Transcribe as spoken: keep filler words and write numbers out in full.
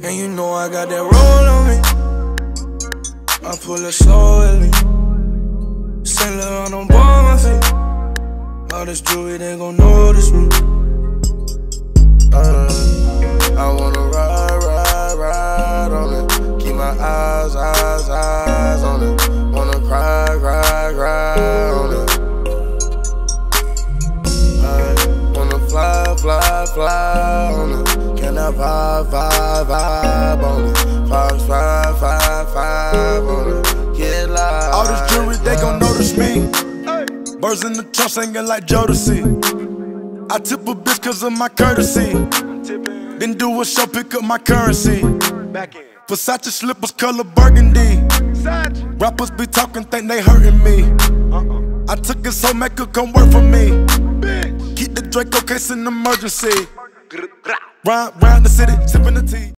And you know I got that roll on me. I pull it slowly. Saint Laurent on bar my feet. All this jewelry, they gon' notice me. uh, I wanna ride, ride, ride on it. Keep my eyes, eyes, eyes on it. Wanna cry, cry, cry on it. I wanna fly, fly, fly on it. Can I vibe, vibe, vibe on it? Five, five, five, five on it. Get live. All this jewelry, they gon' notice me. Birds in the trunk singing like Jodeci. I tip a bitch cause of my courtesy. Then do a show, pick up my currency. Versace slippers color burgundy. Rappers be talking, think they hurting me. I took it so make her come work for me. Keep the Draco case in emergency. Round, round the city, sipping the tea.